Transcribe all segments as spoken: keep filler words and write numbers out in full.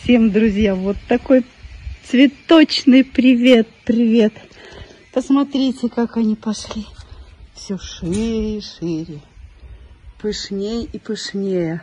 Всем, друзья, вот такой цветочный привет, привет. Посмотрите, как они пошли. Все шире и шире. Пышнее и пышнее.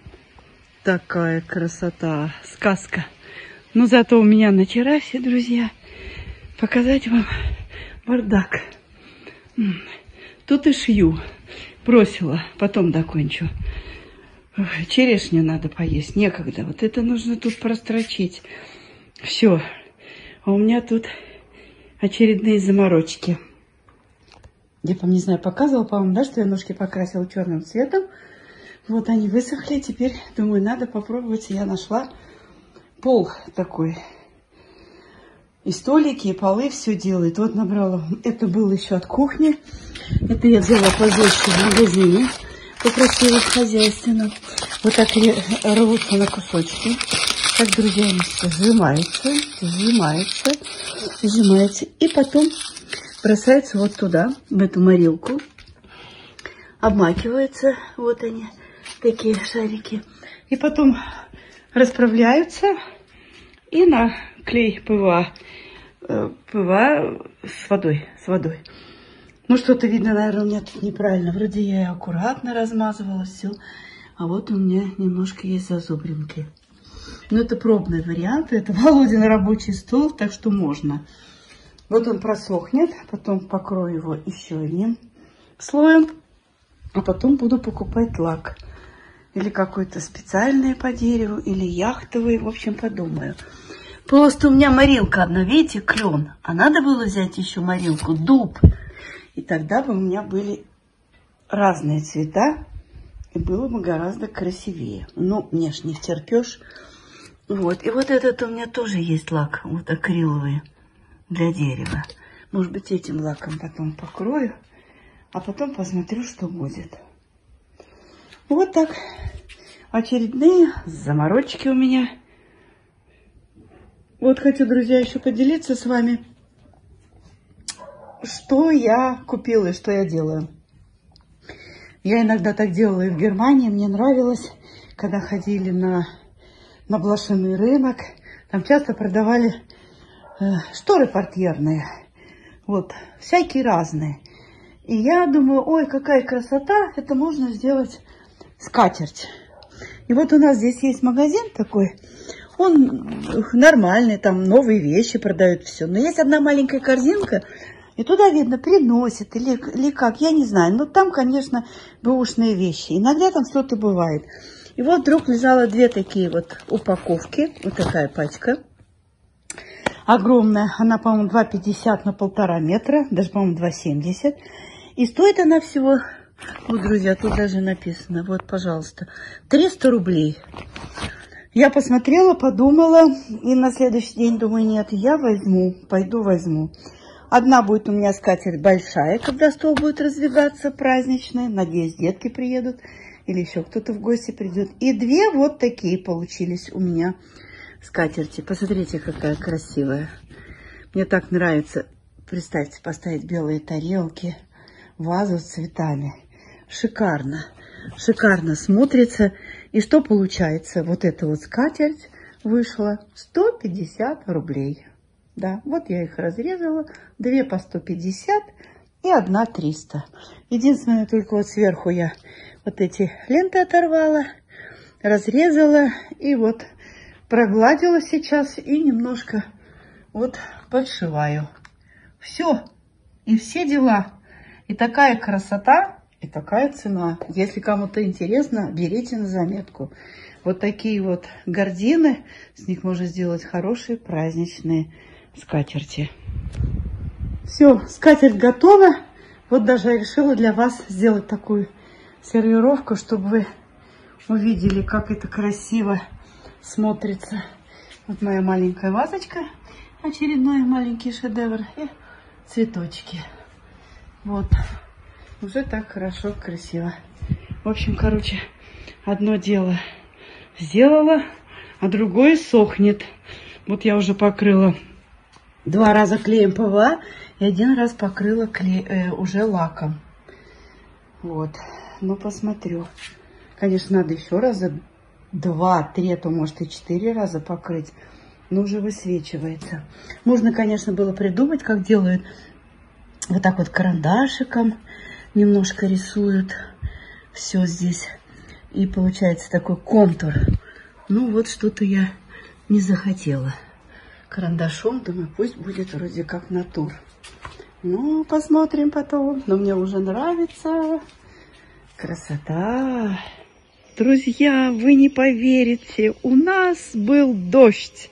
Такая красота. Сказка. Но зато у меня на террасе, друзья, показать вам бардак. Тут и шью. Бросила, потом докончу. Черешню надо поесть, некогда. Вот это нужно тут прострочить. Все. А у меня тут очередные заморочки. Я, по не знаю, показывала, по-моему, да, что я ножки покрасила черным цветом. Вот они высохли. Теперь, думаю, надо попробовать. Я нашла пол такой. И столики, и полы все делает. Вот набрала. Это было еще от кухни. Это я взяла позже в магазине. Попросила хозяйственно. Вот так рвутся на кусочки. Так, друзья, сжимается, сжимается, сжимается. И потом бросается вот туда, в эту морилку. Обмакиваются. Вот они, такие шарики. И потом расправляются. И на клей ПВА. ПВА с водой, с водой. Ну, что-то видно, наверное, у меня тут неправильно. Вроде я аккуратно размазывала все. А вот у меня немножко есть зазубринки. Но это пробный вариант. Это Володин рабочий стол, так что можно. Вот он просохнет. Потом покрою его еще одним слоем. А потом буду покупать лак. Или какой-то специальный по дереву. Или яхтовый. В общем, подумаю. Просто у меня морилка одна. Видите, клен. А надо было взять еще морилку. Дуб. И тогда бы у меня были разные цвета, и было бы гораздо красивее. Ну, мне ж не втерпешь. Вот. И вот этот у меня тоже есть лак, вот акриловый, для дерева. Может быть, этим лаком потом покрою, а потом посмотрю, что будет. Вот так. Очередные заморочки у меня. Вот хочу, друзья, еще поделиться с вами, что я купила и что я делаю. Я иногда так делала и в Германии. Мне нравилось, когда ходили на, на блошиный рынок. Там часто продавали э, шторы портьерные. Вот, всякие разные. И я думаю, ой, какая красота. Это можно сделать скатерть. И вот у нас здесь есть магазин такой. Он нормальный, там новые вещи продают, все. Но есть одна маленькая корзинка. И туда, видно, приносят или, или как, я не знаю. Но там, конечно, бэушные вещи. Иногда там что-то бывает. И вот вдруг лежало две такие вот упаковки. Вот такая пачка. Огромная. Она, по-моему, два пятьдесят на полтора метра. Даже, по-моему, два семьдесят. И стоит она всего... Вот, друзья, тут даже написано. Вот, пожалуйста. триста рублей. Я посмотрела, подумала. И на следующий день думаю, нет, я возьму. Пойду возьму. Одна будет у меня скатерть большая, когда стол будет раздвигаться, праздничная. Надеюсь, детки приедут или еще кто-то в гости придет. И две вот такие получились у меня скатерти. Посмотрите, какая красивая. Мне так нравится. Представьте, поставить белые тарелки, вазу с цветами. Шикарно. Шикарно смотрится. И что получается? Вот эта вот скатерть вышла сто пятьдесят рублей. Да, вот я их разрезала. Две по сто пятьдесят и одна триста. Единственное, только вот сверху я вот эти ленты оторвала, разрезала и вот прогладила сейчас и немножко вот подшиваю. Все. И все дела. И такая красота, и такая цена. Если кому-то интересно, берите на заметку. Вот такие вот гардины. С них можно сделать хорошие праздничные скатерти. Все, скатерть готова. Вот даже я решила для вас сделать такую сервировку, чтобы вы увидели, как это красиво смотрится. Вот моя маленькая вазочка. Очередной маленький шедевр. И цветочки. Вот. Уже так хорошо, красиво. В общем, короче, одно дело сделала, а другое сохнет. Вот я уже покрыла два раза клеем ПВА и один раз покрыла клей, э, уже лаком. Вот. Ну, посмотрю. Конечно, надо еще раз два, три, а то может и четыре раза покрыть, но уже высвечивается. Можно, конечно, было придумать, как делают вот так вот карандашиком, немножко рисуют все здесь, и получается такой контур. Ну вот что-то я не захотела карандашом, думаю, пусть будет вроде как натур. Ну, посмотрим потом, но мне уже нравится. Красота! Друзья, вы не поверите, у нас был дождь.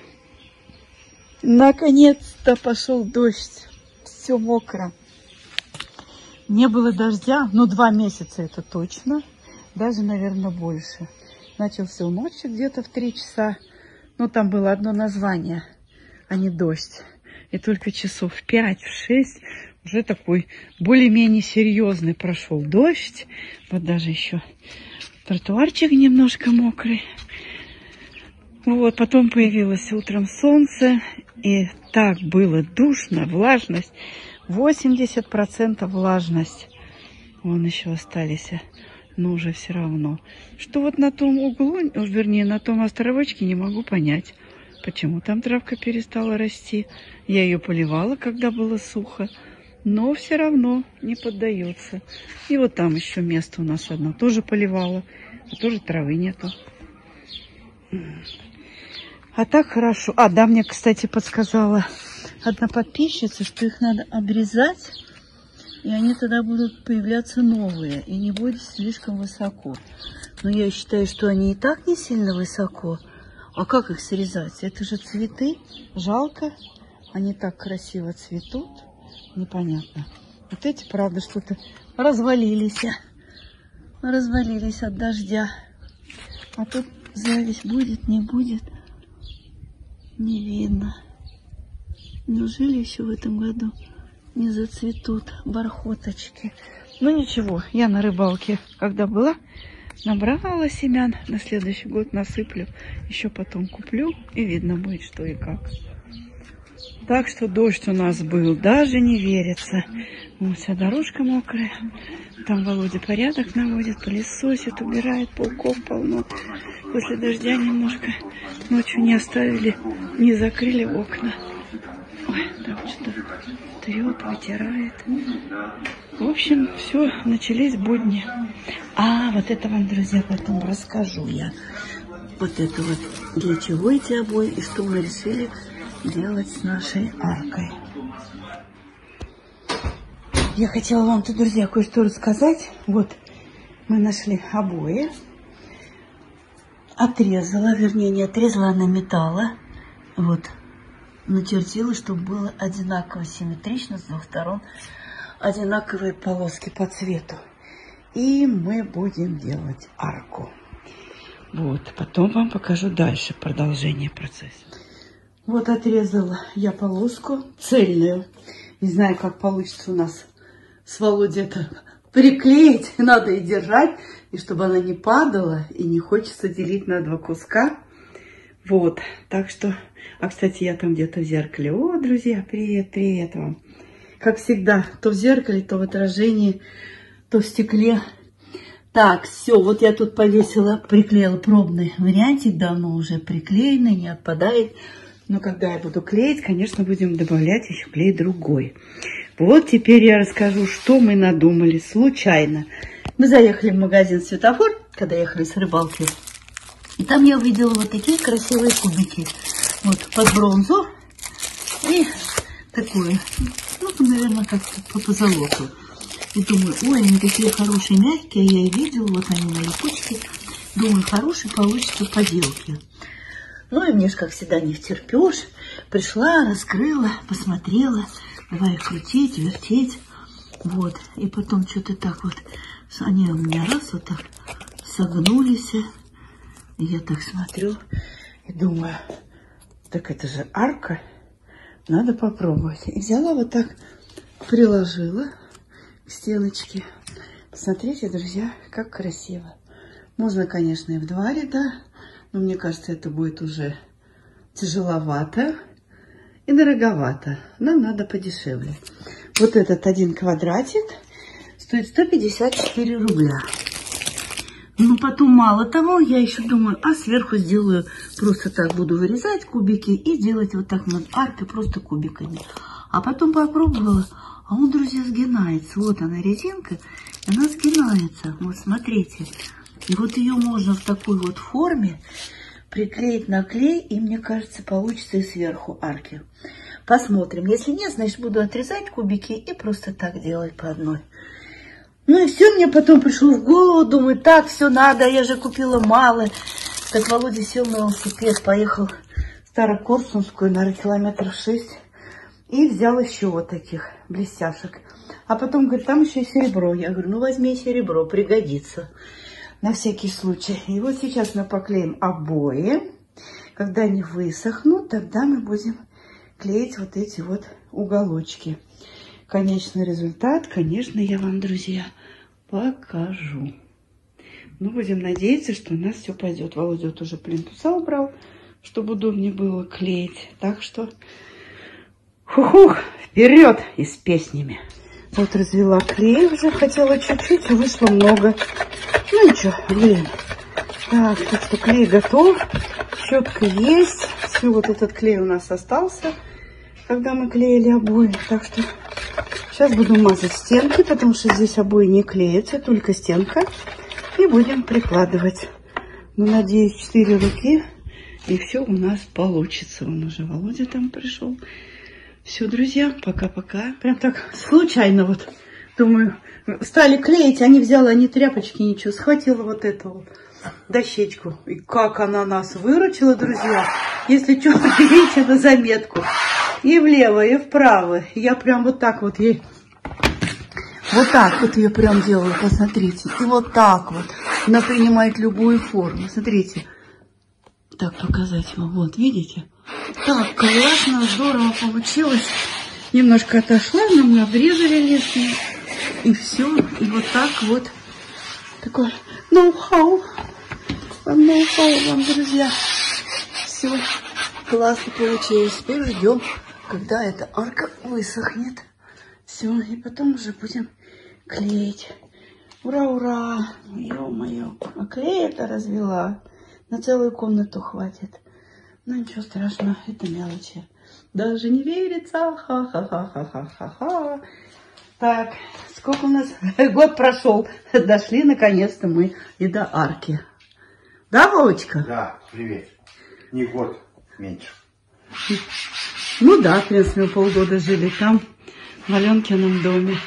Наконец-то пошел дождь. Все мокро. Не было дождя, ну, два месяца это точно. Даже, наверное, больше. Начался ночью где-то в три часа. Но там было одно название, а не дождь. И только часов в пять, в шесть уже такой более-менее серьезный прошел дождь. Вот даже еще тротуарчик немножко мокрый. Вот, потом появилось утром солнце. И так было душно, влажность. восемьдесят процентов влажность. Вон еще остались, но уже все равно. Что вот на том углу, вернее, на том островочке не могу понять, почему там травка перестала расти. Я ее поливала, когда было сухо, но все равно не поддается. И вот там еще место у нас одно тоже поливала, а тоже травы нету. А так хорошо. А, да, мне, кстати, подсказала одна подписчица, что их надо обрезать, и они тогда будут появляться новые, и не будет слишком высоко. Но я считаю, что они и так не сильно высоко. А как их срезать? Это же цветы. Жалко. Они так красиво цветут. Непонятно. Вот эти, правда, что-то развалились. Развалились от дождя. А тут зависть будет, не будет. Не видно. Неужели еще в этом году не зацветут бархоточки? Ну ничего, я на рыбалке, когда была, набрала семян. На следующий год насыплю, еще потом куплю, и видно будет, что и как. Так что дождь у нас был, даже не верится. Вот вся дорожка мокрая. Там Володя порядок наводит, пылесосит, убирает, пауков полно. После дождя немножко ночью не оставили, не закрыли окна. Ой, там что-то трет, вытирает. В общем, все, начались будни. А, вот это вам, друзья, потом расскажу я. Вот это вот, для чего эти обои и что мы решили делать с нашей аркой. Я хотела вам тут, друзья, кое-что рассказать. Вот, мы нашли обои. Отрезала, вернее, не отрезала, а наметала. Вот. Начертила, чтобы было одинаково симметрично с двух сторон, одинаковые полоски по цвету. И мы будем делать арку. Вот, потом вам покажу дальше продолжение процесса. Вот отрезала я полоску цельную. Не знаю, как получится у нас с Володей это приклеить. Надо и держать, и чтобы она не падала, и не хочется делить на два куска. Вот, так что... А, кстати, я там где-то в зеркале. О, друзья, привет, привет вам. Как всегда, то в зеркале, то в отражении, то в стекле. Так, все, вот я тут повесила, приклеила пробный вариантик, давно уже приклеенный, не отпадает. Но когда я буду клеить, конечно, будем добавлять еще клей другой. Вот теперь я расскажу, что мы надумали случайно. Мы заехали в магазин «Светофор», когда ехали с рыбалки. И там я увидела вот такие красивые кубики. Вот под бронзу и такое, ну, наверное, как по позолоту. И думаю, ой, они такие хорошие, мягкие, я и видела, вот они на липучке. Думаю, хорошие получатся поделки. Ну и мне же, как всегда, не втерпешь. Пришла, раскрыла, посмотрела, давай их крутить, вертеть. Вот, и потом что-то так вот, они у меня раз вот так согнулись. И я так смотрю и думаю... Так это же арка, надо попробовать. И взяла вот так, приложила к стеночке. Посмотрите, друзья, как красиво. Можно, конечно, и в два ряда, но мне кажется, это будет уже тяжеловато и дороговато. Нам надо подешевле. Вот этот один квадратик стоит сто пятьдесят четыре рубля. Ну, потом, мало того, я еще думаю, а сверху сделаю, просто так буду вырезать кубики и делать вот так над аркой просто кубиками. А потом попробовала, а он, друзья, сгинается. Вот она резинка, она сгинается. Вот смотрите. И вот ее можно в такой вот форме приклеить на клей, и мне кажется, получится и сверху арки. Посмотрим. Если нет, значит, буду отрезать кубики и просто так делать по одной. Ну и все, мне потом пришло в голову, думаю, так, все надо, я же купила мало. Так Володя сел на велосипед, поехал в Старокорсунскую, наверное, километров шесть, и взял еще вот таких блестяшек. А потом говорит, там еще и серебро. Я говорю, ну возьми серебро, пригодится на всякий случай. И вот сейчас мы поклеим обои. Когда они высохнут, тогда мы будем клеить вот эти вот уголочки. Конечный результат, конечно, я вам, друзья, покажу. Ну, будем надеяться, что у нас все пойдет. Володя вот уже плинтуса убрал, чтобы удобнее было клеить. Так что, хух-хух, вперед и с песнями. Вот развела клей уже, хотела чуть-чуть, и вышло много. Ну, ничего, блин. Так, так что клей готов, щетка есть. Все, вот этот клей у нас остался, когда мы клеили обои. Так что сейчас буду мазать стенки, потому что здесь обои не клеятся, только стенка. И будем прикладывать. Ну, надеюсь, четыре руки, и все у нас получится. Вон уже Володя там пришел. Все, друзья, пока-пока. Прям так случайно вот, думаю, стали клеить, а не взяла ни тряпочки, ничего. Схватила вот эту вот дощечку. И как она нас выручила, друзья. Если что, берите на заметку. И влево, и вправо. Я прям вот так вот ей, вот так вот ее прям делаю, посмотрите. И вот так вот. Она принимает любую форму. Смотрите. Так, показать вам. Вот, видите? Так, классно, здорово получилось. Немножко отошла, но мы обрезали лишнее. И все. И вот так вот. Такой ноу-хау. Ноу-хау вам, друзья. Все. Классно получилось. Теперь ждем, когда эта арка высохнет. Все. И потом уже будем клеить. Ура-ура. Ё-моё. А клей это развела. На целую комнату хватит. Ну, ничего страшного, это мелочи. Даже не верится. Ха-ха-ха-ха-ха-ха-ха. Так, сколько у нас? Год прошел. Дошли, наконец-то, мы и до арки. Да, Вовочка? Да, привет. Не год, меньше. Ну да, в принципе, мы полгода жили там, в Аленкином доме.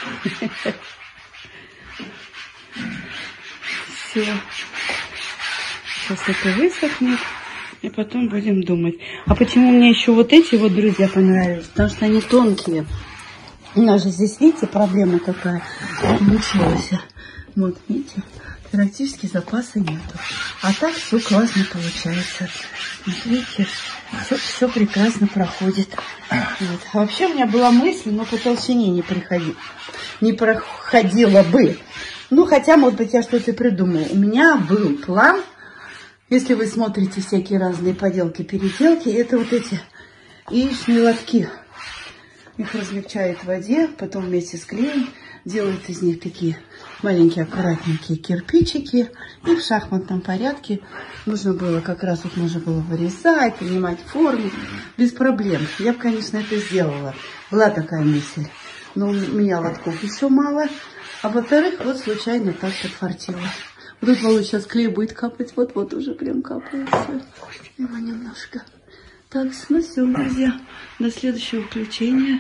Все. Сейчас это высохнет. И потом будем думать. А почему мне еще вот эти вот, друзья, понравились? Потому что они тонкие. У нас же здесь, видите, проблема какая получилась. Вот, видите, практически запаса нету. А так все классно получается. Вот, видите, все, все прекрасно проходит. Вот. А вообще у меня была мысль, но по толщине не, приходи, не проходила бы. Ну, хотя, может быть, я что-то придумаю. У меня был план. Если вы смотрите всякие разные поделки-переделки, это вот эти яичные лотки. Их размягчают в воде, потом вместе с клеем делают из них такие маленькие аккуратненькие кирпичики. И в шахматном порядке нужно было, как раз вот можно было вырезать, принимать форму без проблем. Я бы, конечно, это сделала. Была такая мысль. Но у меня лотков еще мало. А во-вторых, вот случайно так подфартило. Вот Володя сейчас клей будет капать. Вот-вот уже прям капает. Его немножко. Так, ну все, друзья. До следующего включения.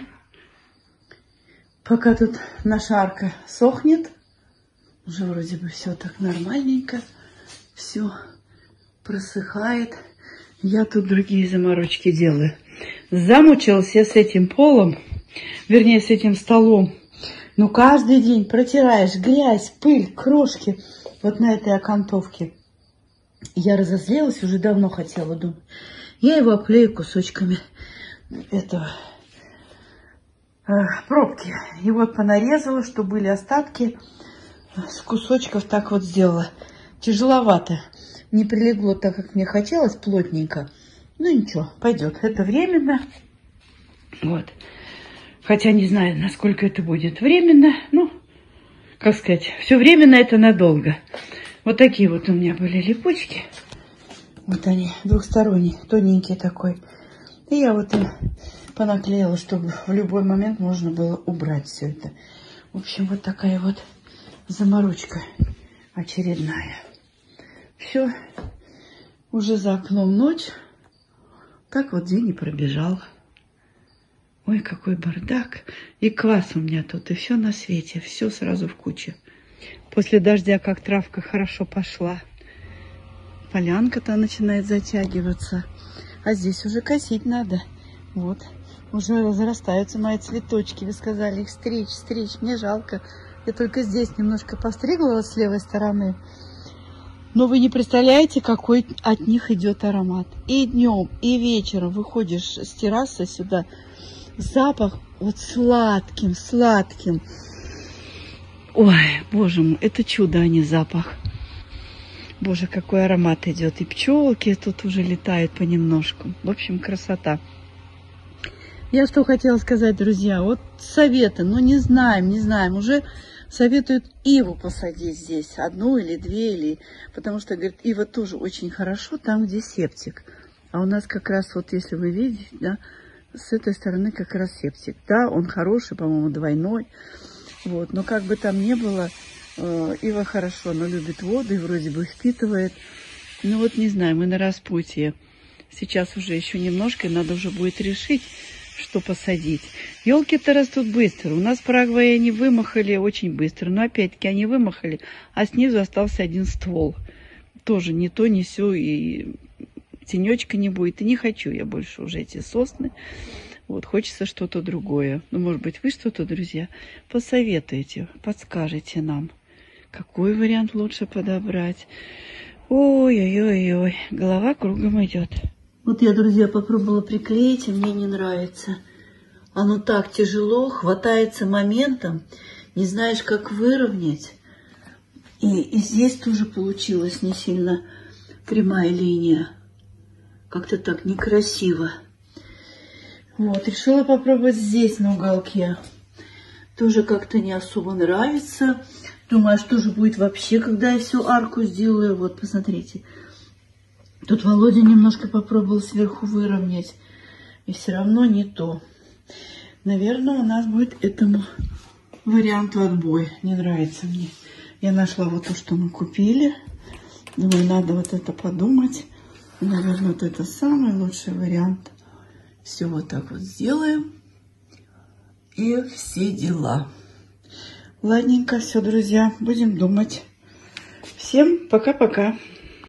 Пока тут наша арка сохнет. Уже вроде бы все так нормальненько. Все просыхает. Я тут другие заморочки делаю. Замучилась я с этим полом. Вернее, с этим столом. Ну, каждый день протираешь грязь, пыль, крошки. Вот на этой окантовке. Я разозлилась, уже давно хотела, думать. Я его оклею кусочками этого э, пробки. И вот понарезала, что были остатки. С кусочков так вот сделала. Тяжеловато. Не прилегло так, как мне хотелось, плотненько. Ну ничего, пойдет. Это временно. Вот. Хотя не знаю, насколько это будет временно. Ну, как сказать, все временно это надолго. Вот такие вот у меня были липучки. Вот они, двухсторонний, тоненький такой. И я вот им понаклеила, чтобы в любой момент можно было убрать все это. В общем, вот такая вот заморочка очередная. Все, уже за окном ночь. Так вот день и пробежал. Ой, какой бардак. И квас у меня тут, и все на свете, все сразу в куче. После дождя как травка хорошо пошла. Полянка-то начинает затягиваться. А здесь уже косить надо. Вот, уже разрастаются мои цветочки. Вы сказали их стричь, стричь. Мне жалко. Я только здесь немножко постригла вот с левой стороны. Но вы не представляете, какой от них идет аромат. И днем, и вечером выходишь с террасы сюда. Запах вот сладким, сладким. Ой, боже мой, это чудо, а не запах. Боже, какой аромат идет. И пчелки тут уже летают понемножку. В общем, красота. Я что хотела сказать, друзья. Вот советы. Ну, не знаем, не знаем. Уже советуют иву посадить здесь. Одну или две. Или... Потому что, говорит, ива тоже очень хорошо там, где септик. А у нас как раз, вот если вы видите, да, с этой стороны как раз септик. Да, он хороший, по-моему, двойной. Вот. Но как бы там ни было, э, ива хорошо, она любит воду и вроде бы впитывает. Ну вот не знаю, мы на распутье. Сейчас уже еще немножко, и надо уже будет решить, что посадить. Елки-то растут быстро. У нас Парагвай они вымахали очень быстро. Но опять-таки они вымахали, а снизу остался один ствол. Тоже не то, не сё, и тенечка не будет. И не хочу я больше уже эти сосны. Вот, хочется что-то другое. Ну, может быть, вы что-то, друзья, посоветуете, подскажете нам, какой вариант лучше подобрать. Ой-ой-ой-ой, голова кругом идет. Вот я, друзья, попробовала приклеить, и мне не нравится. Оно так тяжело, хватается моментом, не знаешь, как выровнять. И, и здесь тоже получилась не сильно прямая линия. Как-то так некрасиво. Вот, решила попробовать здесь, на уголке. Тоже как-то не особо нравится. Думаю, что же будет вообще, когда я всю арку сделаю. Вот, посмотрите. Тут Володя немножко попробовал сверху выровнять. И все равно не то. Наверное, у нас будет этому варианту отбой. Не нравится мне. Я нашла вот то, что мы купили. Думаю, надо вот это подумать. Наверное, вот это самый лучший вариант. Все вот так вот сделаем. И все дела. Ладненько, все, друзья. Будем думать. Всем пока-пока.